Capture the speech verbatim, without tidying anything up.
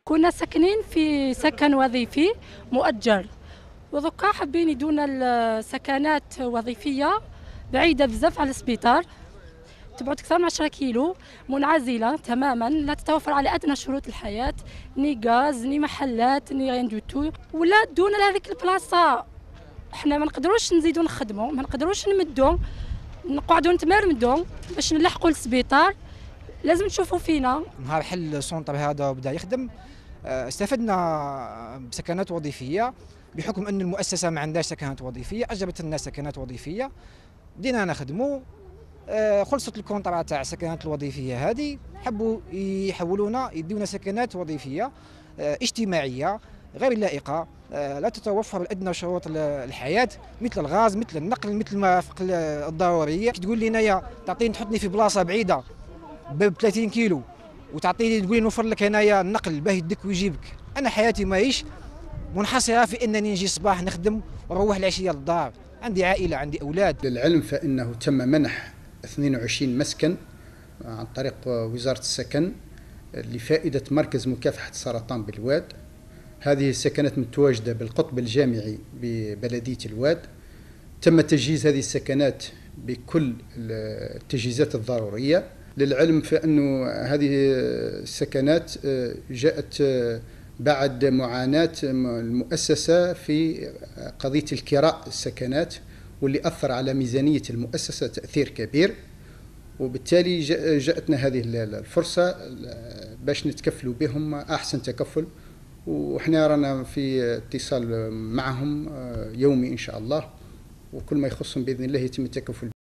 كنا ساكنين في سكن وظيفي مؤجر، ودركا حابين يدونا السكنات وظيفية بعيدة بزاف على السبيطار، تبعد أكثر من عشرة كيلو، منعزلة تماما، لا تتوفر على أدنى شروط الحياة، ني غاز ني محلات ني غيان دو تو، ولا دونا لهذيك البلاصة. حنا ما نقدروش نزيدو نخدمو، ما نقدروش نمدو، نقعدو نتمرمدو باش نلحقو للسبيطار. لازم تشوفوا فينا. نهار حل السونتر هذا وبدا يخدم استفدنا بسكنات وظيفيه، بحكم ان المؤسسه ما عندهاش سكنات وظيفيه اجبت لنا سكنات وظيفيه، بدينا نخدموا. خلصت الكونطرا تاع السكنات الوظيفيه هذه، حبوا يحولونا يديونا سكنات وظيفيه اجتماعيه غير لائقه، لا تتوفر الادنى شروط الحياه، مثل الغاز مثل النقل مثل المرافق الضروريه. تقول لي انايا تعطيني تحطني في بلاصه بعيده ب ثلاثين كيلو وتعطيني تقول لي نوفر لك هنايا النقل باه يدك ويجيبك. انا حياتي ماهيش منحصره في انني نجي الصباح نخدم ونروح العشيه للدار، عندي عائله عندي اولاد. للعلم فانه تم منح اثنين وعشرين مسكن عن طريق وزاره السكن لفائده مركز مكافحه السرطان بالواد. هذه السكنات متواجده بالقطب الجامعي ببلديه الواد. تم تجهيز هذه السكنات بكل التجهيزات الضروريه. للعلم فإنه هذه السكنات جاءت بعد معاناة المؤسسة في قضية الكراء السكنات، واللي أثر على ميزانية المؤسسة تأثير كبير، وبالتالي جاءتنا هذه الفرصة باش نتكفلوا بهم أحسن تكفل، وإحنا رانا في اتصال معهم يومي إن شاء الله، وكل ما يخصهم بإذن الله يتم التكفل.